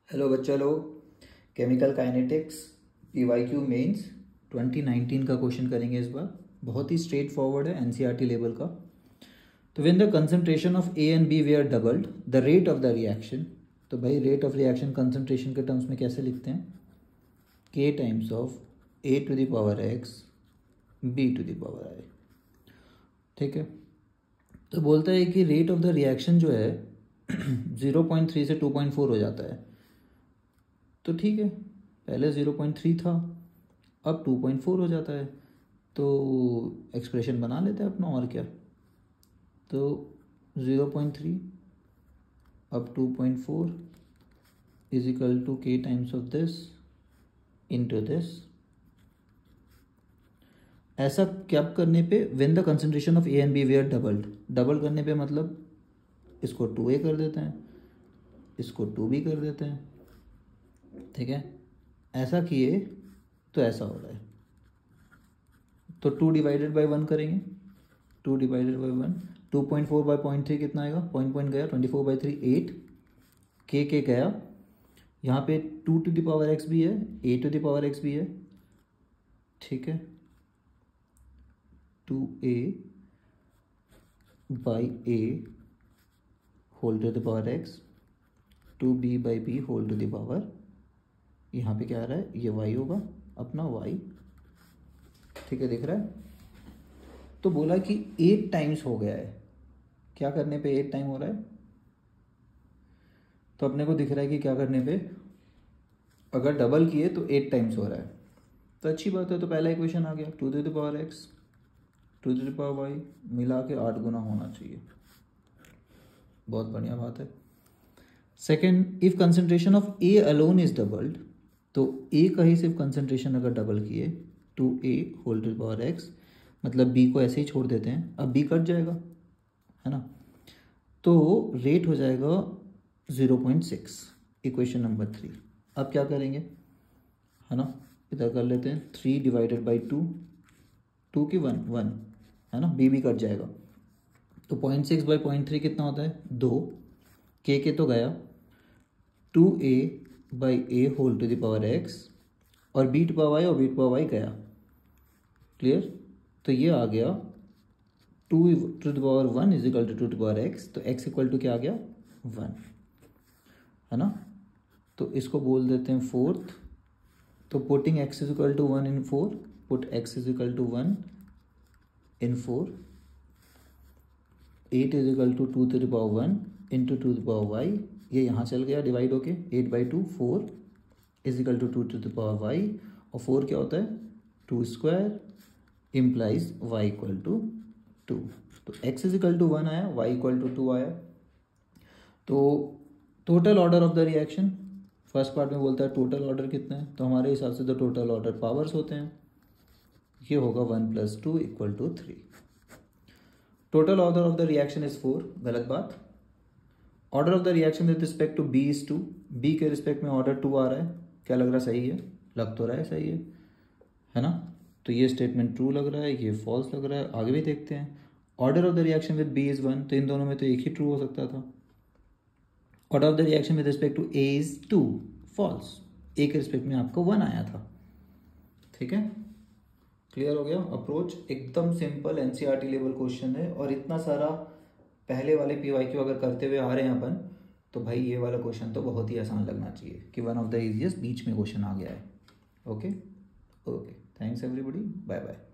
Hello बच्चा लोग, chemical kinetics PYQ mains 2019 का क्वेश्चन करेंगे इस बार। बहुत ही स्ट्रेट फॉरवर्ड है, एनसीईआरटी लेवल का। तो when the concentration of A and B were doubled the rate of the reaction. तो भाई रेट ऑफ रिएक्शन कंसंट्रेशन के टर्म्स में कैसे लिखते हैं? K times of A to the power X B to the power I. ठीक है, तो बोलता है कि रेट ऑफ द रिएक्शन जो है 0.3 से 2.4 हो जाता है। तो ठीक है, पहले 0.3 था, अब 2.4 हो जाता है, तो एक्सप्रेशन बना लेते हैं अपना, और क्या। तो 0.3 अब 2.4 is equal to K times of this into this. ऐसा क्या करने पे? When the concentration of A and B were doubled. Double करने पे मतलब इसको 2a कर देते हैं, इसको 2b कर देते हैं। ठीक है, ऐसा किए तो ऐसा हो रहा है। तो 2 डिवाइडेड बाई 1 करेंगे, 2 डिवाइडेड बाई 1, 2.4 बाई 0.3 कितना आएगा? पॉइंट गया, 24/3 8, के गया। यहाँ पे 2 टू द पावर एक्स भी है, A to the power X भी है। ठीक है, 2a by A whole to the power X, 2b by B whole to the power, यहाँ पे क्या आ रहा है? ये y होगा अपना y। ठीक है, दिख रहा है? तो बोला कि 8 टाइम्स हो गया है। क्या करने पे 8 टाइम हो रहा है? तो अपने को दिख रहा है कि क्या करने पे, अगर डबल किए तो 8 टाइम्स हो रहा है। तो अच्छी बात है, तो पहला इक्वेशन आ गया, 2 to the power X 2 to the power Y, मिला के 8 गुना होना चाहिए। बहुत बढ़िया बात है। Second, if concentration of A alone is doubled, तो ए का ही सिर्फ कंसेंट्रेशन अगर डबल किए, 2a whole to the power X, मतलब b को ऐसे ही छोड़ देते हैं, अब b कट जाएगा, है ना। तो रेट हो जाएगा 0.6, इक्वेशन नंबर 3। अब क्या करेंगे, है ना, इधर कर लेते हैं 3 डिवाइडेड बाई 2, 2 की 1 1, है ना, b भी कट जाएगा। तो 0.6 बाई 0.3 कितना होता है? 2, के तो गया, 2a by A whole to the power X, और बी टू पावर वाई और बी टू पावर वाई गया। क्लियर? तो ये आ गया 2 to the power 1 is equal to 2 to power X. तो x इक्वल टू क्या आ गया? 1, है ना। तो इसको बोल देते हैं फोर्थ। तो putting x is equal to 1 in 4, put x is equal to 1 in 4, 8 is equal to 2 to the power 1 into 2 to the power Y. ये यहाँ चल गया डिवाइड होके, 8/2 4 is equal to 2 to the power Y, और 4 क्या होता है? 2 square implies y equal to 2। तो x इज इक्वल टू 1 आया, y इक्वल टू 2 आया। तो total order of the reaction, first part में बोलता है टोटल ऑर्डर कितना है, तो हमारे हिसाब से तो टोटल ऑर्डर पावर्स होते हैं, ये होगा 1 + 2 equal to 3। Total order of the reaction is 4, गलत बात। Order of the reaction with respect to B is 2, B के रिस्पेक्ट में ऑर्डर 2 आ रहा है। क्या लग रहा है? सही है, लग तो रहा है सही है ना। तो ये स्टेटमेंट ट्रू लग रहा है, ये फॉल्स लग रहा है। आगे भी देखते हैं। Order of the reaction with B is 1, तो इन दोनों में तो एक ही ट्रू हो सकता था। Order of the reaction with respect to A is 2, false. A के रिस्पेक्ट में आपको 1 आया था। ठीक है, क्लियर हो गया। अप्रोच एकदम सिंपल एनसीईआरटी लेवल क्वेश्चन है, और इतना सारा पहले वाले पीवाईक्यू अगर करते हुए आ रहे हैं अपन, तो भाई ये वाला क्वेश्चन तो बहुत ही आसान लगना चाहिए कि वन ऑफ द इजीएस्ट बीच में क्वेश्चन आ गया है। Okay okay, thanks everybody, bye bye.